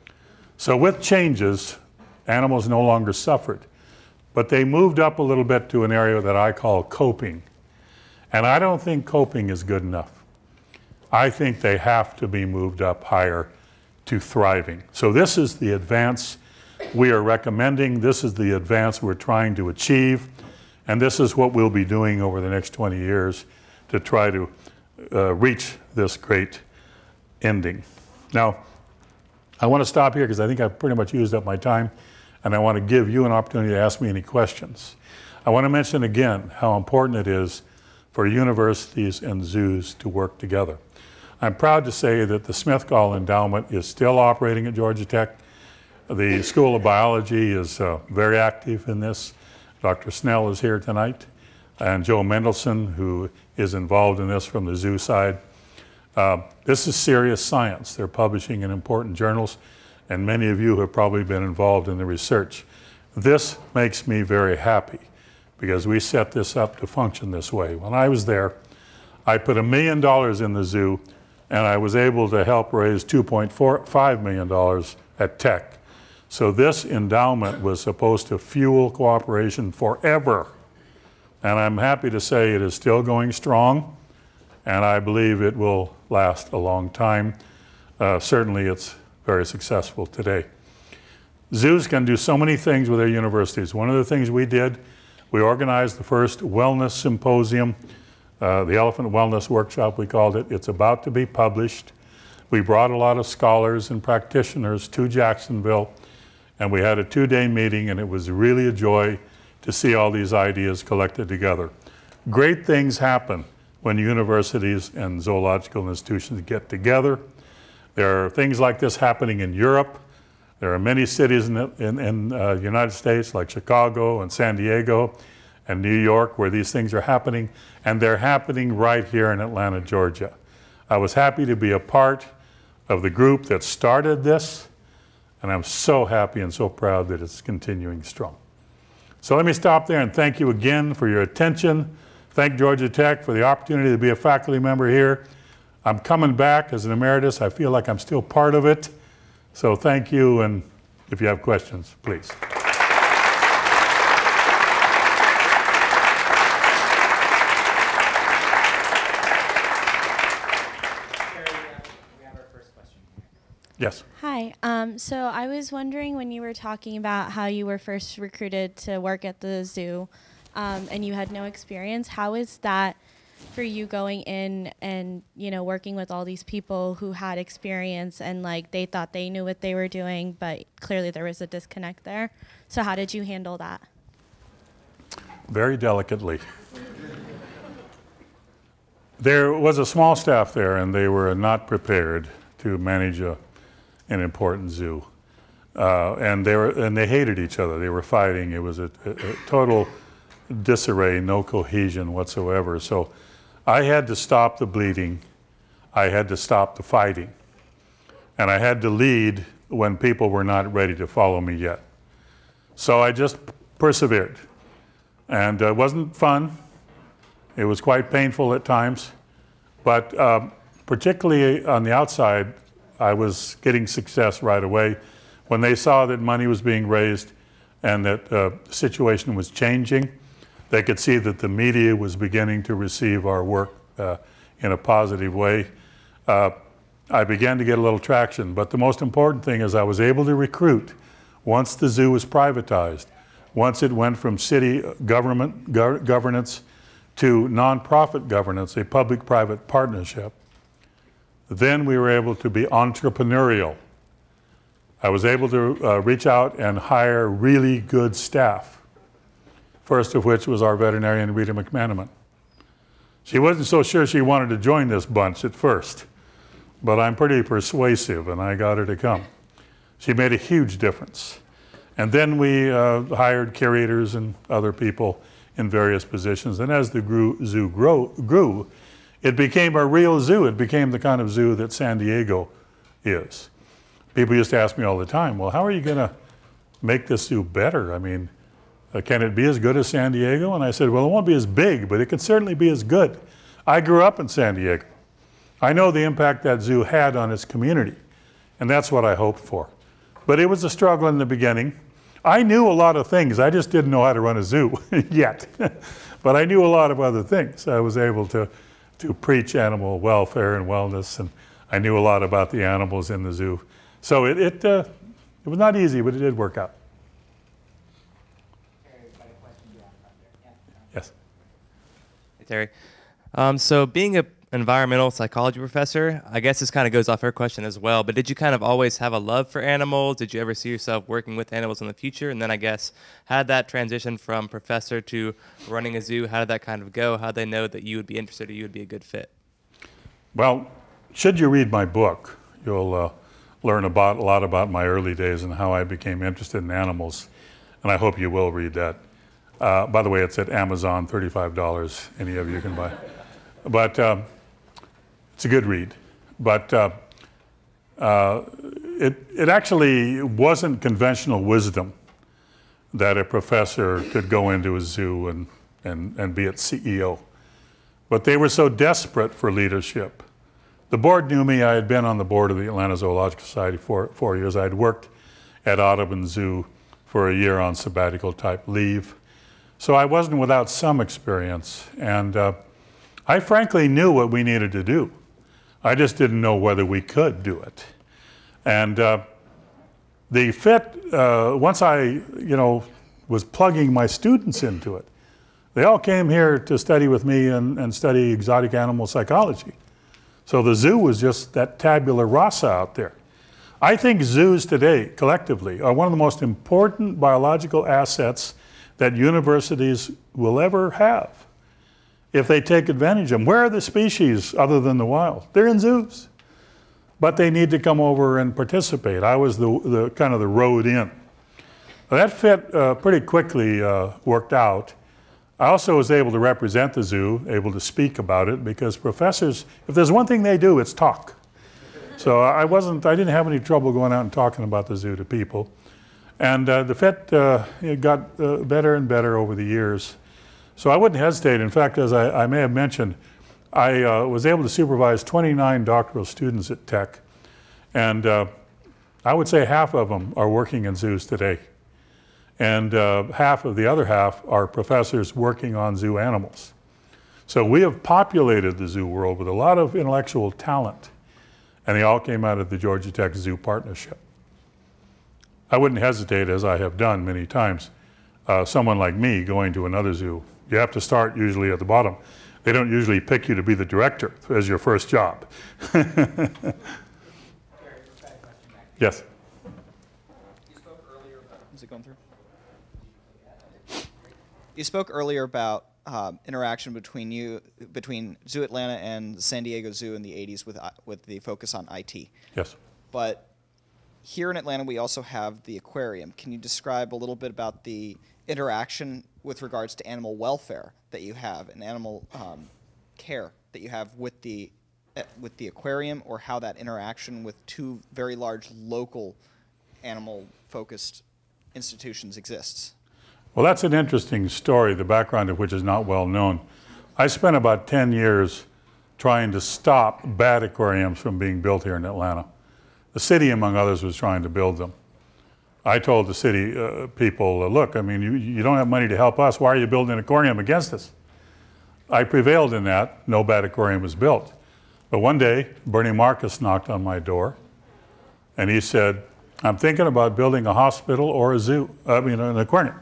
So with changes, animals no longer suffered. But they moved up a little bit to an area that I call coping. And I don't think coping is good enough. I think they have to be moved up higher to thriving. So this is the advance we are recommending. This is the advance we're trying to achieve. And this is what we'll be doing over the next 20 years to try to reach this great ending. Now, I want to stop here because I think I've pretty much used up my time, and I want to give you an opportunity to ask me any questions. I want to mention again how important it is for universities and zoos to work together. I'm proud to say that the Smithgall Endowment is still operating at Georgia Tech. The School of Biology is very active in this. Dr. Snell is here tonight, and Joe Mendelson, who is involved in this from the zoo side. This is serious science. They're publishing in important journals, and many of you have probably been involved in the research. This makes me very happy because we set this up to function this way. When I was there, I put $1 million in the zoo, and I was able to help raise $2.5 million at Tech. So this endowment was supposed to fuel cooperation forever. And I'm happy to say it is still going strong, and I believe it will last a long time. Certainly it's very successful today. Zoos can do so many things with their universities. One of the things we did, we organized the first wellness symposium, the Elephant Wellness Workshop we called it. It's about to be published. We brought a lot of scholars and practitioners to Jacksonville, and we had a 2-day meeting, and it was really a joy to see all these ideas collected together. Great things happen when universities and zoological institutions get together. There are things like this happening in Europe. There are many cities in the United States like Chicago and San Diego and New York where these things are happening, and they're happening right here in Atlanta, Georgia. I was happy to be a part of the group that started this, and I'm so happy and so proud that it's continuing strong. So let me stop there and thank you again for your attention. Thank Georgia Tech for the opportunity to be a faculty member here. I'm coming back as an emeritus. I feel like I'm still part of it. So thank you, and if you have questions, please. Yes. Hi. So I was wondering, when you were talking about how you were first recruited to work at the zoo and you had no experience, how is that for you going in and, you know, working with all these people who had experience and like they thought they knew what they were doing, but clearly there was a disconnect there. So how did you handle that? Very delicately. There was a small staff there, and they were not prepared to manage an important zoo. And they hated each other. They were fighting. It was a total disarray, no cohesion whatsoever. So I had to stop the bleeding. I had to stop the fighting. And I had to lead when people were not ready to follow me yet. So I just persevered. And it wasn't fun. It was quite painful at times. But particularly on the outside, I was getting success right away. When they saw that money was being raised and that the situation was changing, they could see that the media was beginning to receive our work in a positive way. I began to get a little traction, but the most important thing is I was able to recruit once the zoo was privatized, once it went from city government governance to nonprofit governance, a public-private partnership. Then we were able to be entrepreneurial. I was able to reach out and hire really good staff, first of which was our veterinarian, Rita McManaman. She wasn't so sure she wanted to join this bunch at first, but I'm pretty persuasive, and I got her to come. She made a huge difference. And then we hired curators and other people in various positions, and as the zoo grew, it became a real zoo. It became the kind of zoo that San Diego is. People used to ask me all the time, well, how are you going to make this zoo better? I mean, can it be as good as San Diego? And I said, well, it won't be as big, but it could certainly be as good. I grew up in San Diego. I know the impact that zoo had on its community, and that's what I hoped for. But it was a struggle in the beginning. I knew a lot of things. I just didn't know how to run a zoo yet. But I knew a lot of other things. I was able to preach animal welfare and wellness, and I knew a lot about the animals in the zoo. So it was not easy, but it did work out. Yes. Hey, Terry. So being an environmental psychology professor, I guess this kind of goes off her question as well, but did you kind of always have a love for animals? Did you ever see yourself working with animals in the future? And then I guess, how did that transition from professor to running a zoo, how did that kind of go? How did they know that you would be interested or you would be a good fit? Well, should you read my book, you'll learn a lot about my early days and how I became interested in animals, and I hope you will read that. By the way, it's at Amazon, $35, any of you can buy. But it's a good read. But it actually wasn't conventional wisdom that a professor could go into a zoo and be its CEO. But they were so desperate for leadership. The board knew me. I had been on the board of the Atlanta Zoological Society for 4 years. I had worked at Audubon Zoo for a year on sabbatical type leave. So I wasn't without some experience. And I frankly knew what we needed to do. I just didn't know whether we could do it. And the FIT, once I, was plugging my students into it, they all came here to study with me and study exotic animal psychology. So the zoo was just that tabula rasa out there. I think zoos today, collectively, are one of the most important biological assets that universities will ever have if they take advantage of them. Where are the species other than the wild? They're in zoos. But they need to come over and participate. I was the kind of the road in. That fit pretty quickly worked out. I also was able to represent the zoo, able to speak about it, because professors, if there's one thing they do, it's talk. So I didn't have any trouble going out and talking about the zoo to people. And the fit it got better and better over the years. So I wouldn't hesitate. In fact, as I may have mentioned, I was able to supervise 29 doctoral students at Tech. And I would say half of them are working in zoos today. And half of the other half are professors working on zoo animals. So we have populated the zoo world with a lot of intellectual talent, and they all came out of the Georgia Tech Zoo Partnership. I wouldn't hesitate, as I have done many times, someone like me going to another zoo. You have to start usually at the bottom. They don't usually pick you to be the director as your first job. Yes? Is it going through? You spoke earlier about interaction between Zoo Atlanta and San Diego Zoo in the 80s with the focus on IT. Yes. But here in Atlanta, we also have the aquarium. Can you describe a little bit about the interaction with regards to animal welfare that you have and animal care that you have with the aquarium, or how that interaction with two very large local animal-focused institutions exists? Well, that's an interesting story, the background of which is not well known. I spent about 10 years trying to stop bad aquariums from being built here in Atlanta. The city, among others, was trying to build them. I told the city people, look, I mean, you don't have money to help us. Why are you building an aquarium against us? I prevailed in that. No bad aquarium was built. But one day, Bernie Marcus knocked on my door, and he said, I'm thinking about building a hospital or an aquarium.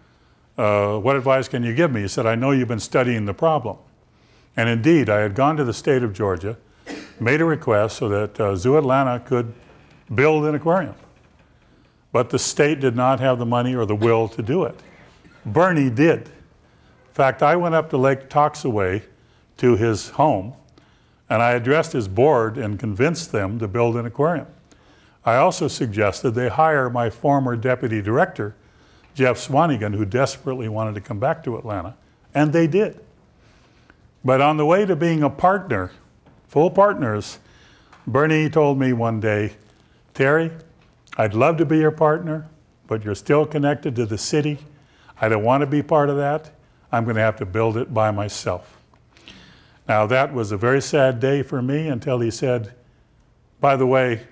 What advice can you give me? He said, I know you've been studying the problem. And indeed, I had gone to the state of Georgia, made a request so that Zoo Atlanta could build an aquarium. But the state did not have the money or the will to do it. Bernie did. In fact, I went up to Lake Toxaway to his home, and I addressed his board and convinced them to build an aquarium. I also suggested they hire my former deputy director, Jeff Swanigan, who desperately wanted to come back to Atlanta, and they did. But on the way to being a partner, full partners, Bernie told me one day, Terry, I'd love to be your partner, but you're still connected to the city. I don't want to be part of that. I'm going to have to build it by myself. Now, that was a very sad day for me until he said, by the way,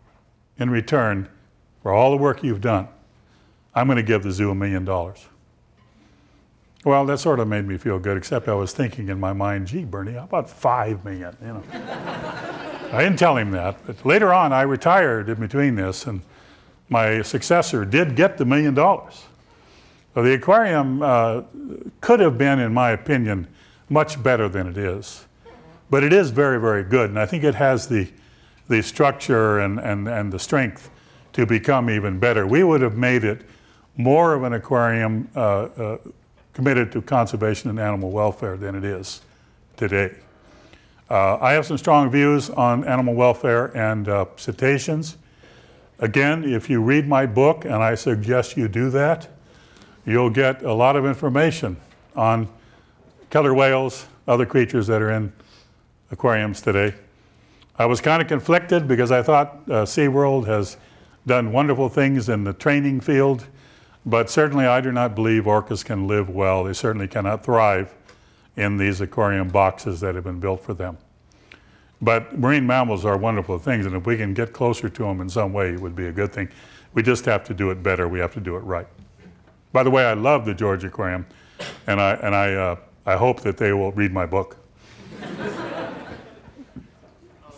in return for all the work you've done, I'm going to give the zoo $1 million. Well, that sort of made me feel good, except I was thinking in my mind, gee, Bernie, how about $5 million? I didn't tell him that, but later on I retired in between this, and my successor did get the $1 million. So the aquarium could have been, in my opinion, much better than it is. But it is very, very good, and I think it has the structure and the strength to become even better. We would have made it more of an aquarium committed to conservation and animal welfare than it is today. I have some strong views on animal welfare and cetaceans. Again, if you read my book, and I suggest you do that, you'll get a lot of information on killer whales, other creatures that are in aquariums today. I was kind of conflicted because I thought SeaWorld has done wonderful things in the training field, but certainly I do not believe orcas can live well. They certainly cannot thrive in these aquarium boxes that have been built for them. But marine mammals are wonderful things, and if we can get closer to them in some way, it would be a good thing. We just have to do it better. We have to do it right. By the way, I love the Georgia Aquarium, and I hope that they will read my book.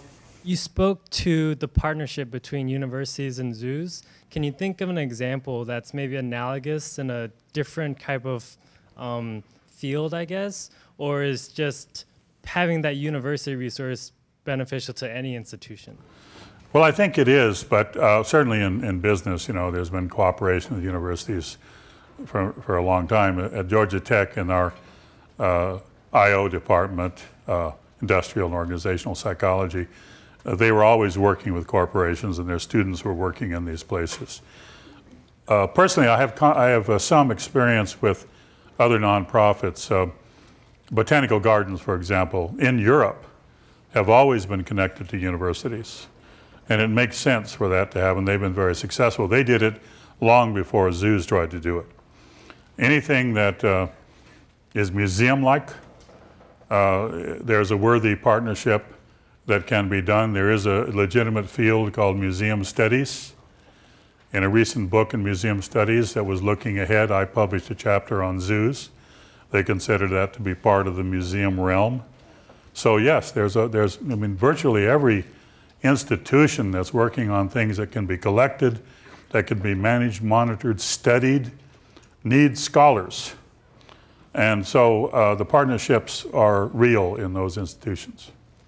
You spoke to the partnership between universities and zoos. Can you think of an example that's maybe analogous in a different type of field, I guess? Or is just having that university resource beneficial to any institution? Well, I think it is, but certainly in business, you know, there's been cooperation with universities for a long time. At Georgia Tech, in our IO department, industrial and organizational psychology, they were always working with corporations, and their students were working in these places. Personally, I have some experience with other nonprofits. Botanical gardens, for example, in Europe, have always been connected to universities. And it makes sense for that to happen. They've been very successful. They did it long before zoos tried to do it. Anything that is museum-like, there's a worthy partnership that can be done. There is a legitimate field called museum studies. In a recent book in museum studies that was looking ahead, I published a chapter on zoos. They consider that to be part of the museum realm. So yes, I mean, virtually every institution that's working on things that can be collected, that can be managed, monitored, studied, needs scholars. And so the partnerships are real in those institutions.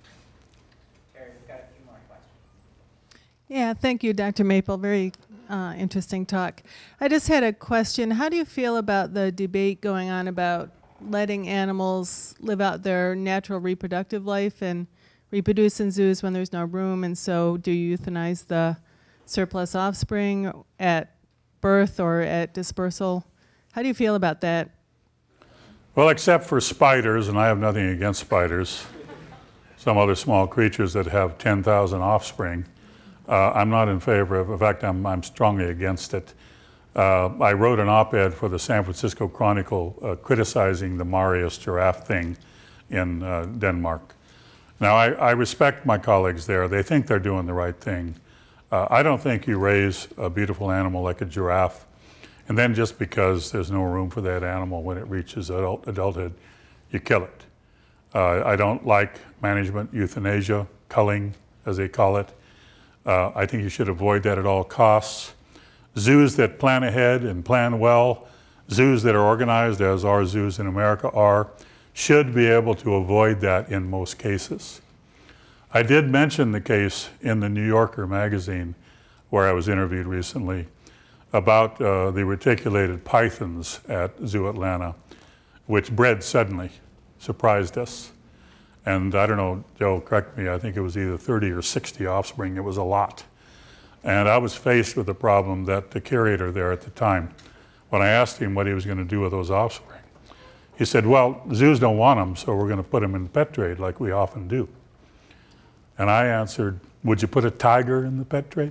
Yeah, thank you, Dr. Maple. Very interesting talk. I just had a question. How do you feel about the debate going on about letting animals live out their natural reproductive life and reproduce in zoos when there's no room? And so do you euthanize the surplus offspring at birth or at dispersal? How do you feel about that? Well, except for spiders, and I have nothing against spiders, some other small creatures that have 10,000 offspring, I'm not in favor of. In fact, I'm strongly against it. I wrote an op-ed for the San Francisco Chronicle criticizing the Marius giraffe thing in Denmark. Now, I respect my colleagues there. They think they're doing the right thing. I don't think you raise a beautiful animal like a giraffe, and then just because there's no room for that animal when it reaches adulthood, you kill it. I don't like management euthanasia, culling, as they call it. I think you should avoid that at all costs. Zoos that plan ahead and plan well, zoos that are organized, as our zoos in America are, should be able to avoid that in most cases. I did mention the case in the New Yorker magazine, where I was interviewed recently, about the reticulated pythons at Zoo Atlanta, which bred suddenly, surprised us. And I don't know, Joe, correct me, I think it was either 30 or 60 offspring. It was a lot. And I was faced with the problem that the curator there at the time, when I asked him what he was going to do with those offspring, he said, well, zoos don't want them, so we're going to put them in the pet trade like we often do. And I answered, would you put a tiger in the pet trade?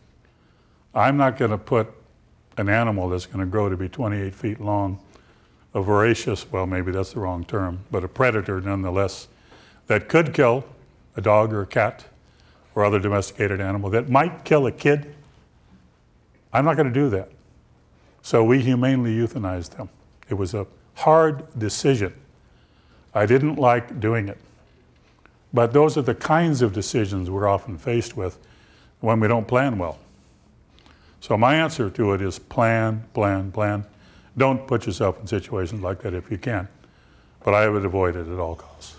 I'm not going to put an animal that's going to grow to be 28 feet long, a voracious, well, maybe that's the wrong term, but a predator nonetheless, that could kill a dog or a cat or other domesticated animal, that might kill a kid. I'm not going to do that. So we humanely euthanized them. It was a hard decision. I didn't like doing it. But those are the kinds of decisions we're often faced with when we don't plan well. So my answer to it is plan, plan, plan. Don't put yourself in situations like that if you can. But I would avoid it at all costs.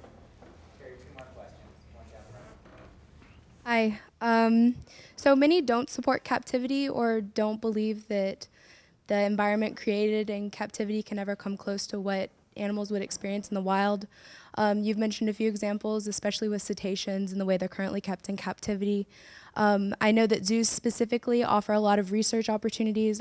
Hi. So many don't support captivity or don't believe that the environment created in captivity can ever come close to what animals would experience in the wild. You've mentioned a few examples, especially with cetaceans and the way they're currently kept in captivity. I know that zoos specifically offer a lot of research opportunities,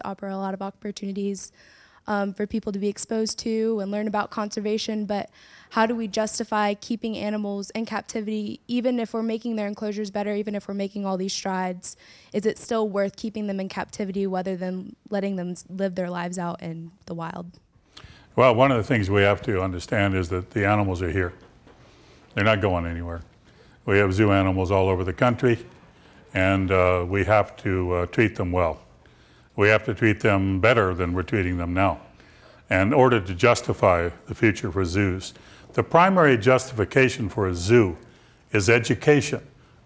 for people to be exposed to and learn about conservation, but how do we justify keeping animals in captivity, even if we're making their enclosures better, even if we're making all these strides? Is it still worth keeping them in captivity rather than letting them live their lives out in the wild? Well, one of the things we have to understand is that the animals are here. They're not going anywhere. We have zoo animals all over the country, and we have to treat them well. We have to treat them better than we're treating them now, in order to justify the future for zoos. The primary justification for a zoo is education,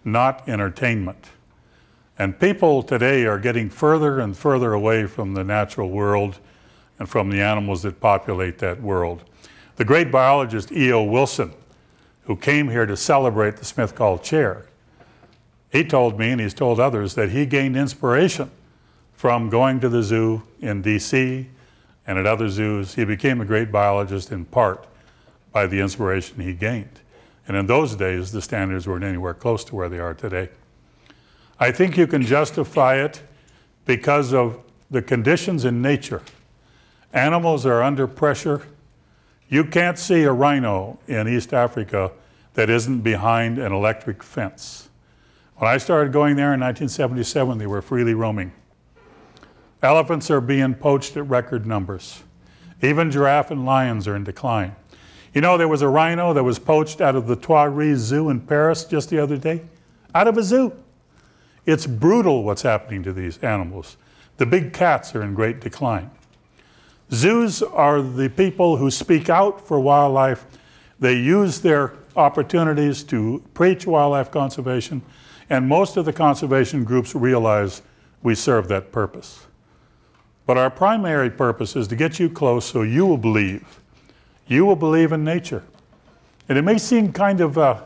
not entertainment. And people today are getting further and further away from the natural world and from the animals that populate that world. The great biologist E.O. Wilson, who came here to celebrate the Smithgall chair, he told me, and he's told others, that he gained inspiration from going to the zoo in DC and at other zoos. He became a great biologist in part by the inspiration he gained. And in those days, the standards weren't anywhere close to where they are today. I think you can justify it because of the conditions in nature. Animals are under pressure. You can't see a rhino in East Africa that isn't behind an electric fence. When I started going there in 1977, they were freely roaming. Elephants are being poached at record numbers. Even giraffe and lions are in decline. You know, there was a rhino that was poached out of the Tuileries Zoo in Paris just the other day, out of a zoo. It's brutal what's happening to these animals. The big cats are in great decline. Zoos are the people who speak out for wildlife. They use their opportunities to preach wildlife conservation, and most of the conservation groups realize we serve that purpose. But our primary purpose is to get you close so you will believe. You will believe in nature. And it may seem kind of a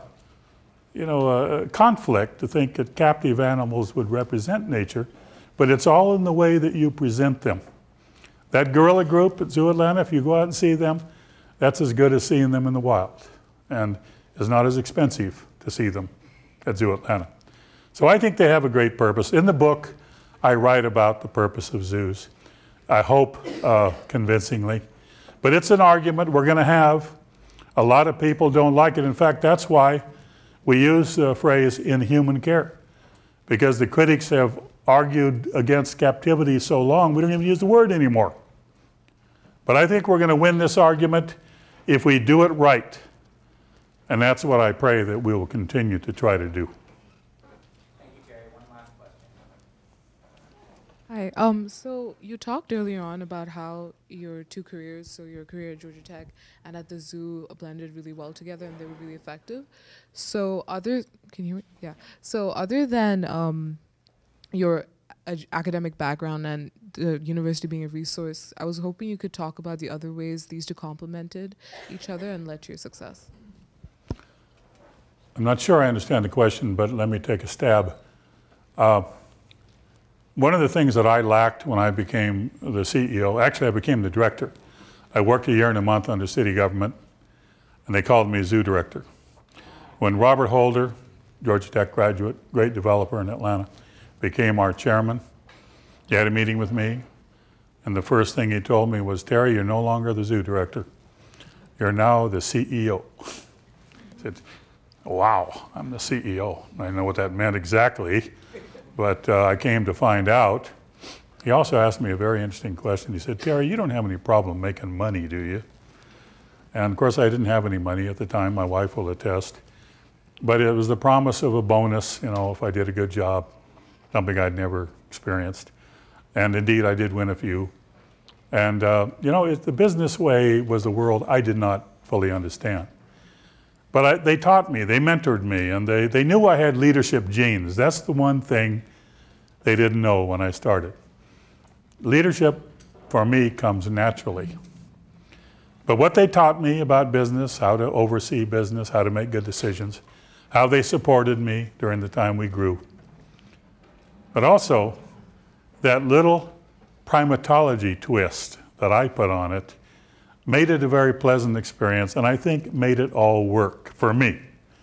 conflict to think that captive animals would represent nature, but it's all in the way that you present them. That gorilla group at Zoo Atlanta, if you go out and see them, that's as good as seeing them in the wild, and is not as expensive to see them at Zoo Atlanta. So I think they have a great purpose. In the book, I write about the purpose of zoos, I hope convincingly. But it's an argument we're going to have. A lot of people don't like it. In fact, that's why we use the phrase "in human care," because the critics have argued against captivity so long, we don't even use the word anymore. But I think we're going to win this argument if we do it right. And that's what I pray that we will continue to try to do. Thank you, Jerry. One last question. Hi. So you talked earlier on about how your two careers, so your career at Georgia Tech and at the zoo, blended really well together and they were really effective. So can you hear me? Yeah. So other than your academic background and the university being a resource, I was hoping you could talk about the other ways these two complemented each other and led to your success. I'm not sure I understand the question, but let me take a stab. One of the things that I lacked when I became the CEO, actually I became the director. I worked a year and a month under city government, and they called me zoo director. When Robert Holder, Georgia Tech graduate, great developer in Atlanta, became our chairman, he had a meeting with me, and the first thing he told me was, "Terry, you're no longer the zoo director. You're now the CEO." I said, "Wow, I'm the CEO." I didn't know what that meant exactly, but I came to find out. He also asked me a very interesting question. He said, "Terry, you don't have any problem making money, do you?" And of course, I didn't have any money at the time. My wife will attest. But it was the promise of a bonus, if I did a good job, something I'd never experienced. And indeed, I did win a few. And, the business way was a world I did not fully understand. But they taught me, they mentored me, and they knew I had leadership genes. That's the one thing they didn't know when I started. Leadership, for me, comes naturally. But what they taught me about business, how to oversee business, how to make good decisions, how they supported me during the time we grew. But also, that little primatology twist that I put on it made it a very pleasant experience, and I think made it all work for me.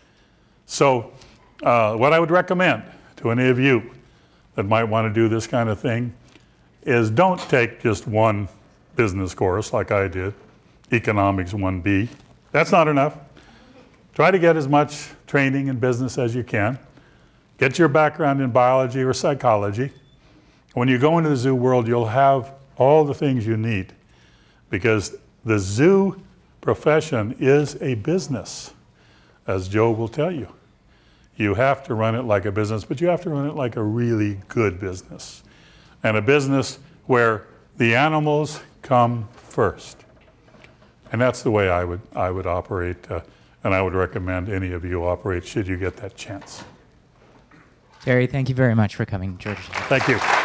So what I would recommend to any of you that might want to do this kind of thing is don't take just one business course like I did, Economics 1B. That's not enough. Try to get as much training in business as you can. Get your background in biology or psychology. When you go into the zoo world, you'll have all the things you need, because the zoo profession is a business, as Joe will tell you. You have to run it like a business, but you have to run it like a really good business, and a business where the animals come first. And that's the way I would operate, and I would recommend any of you operate should you get that chance. Terry, thank you very much for coming to Georgia Tech. Thank you.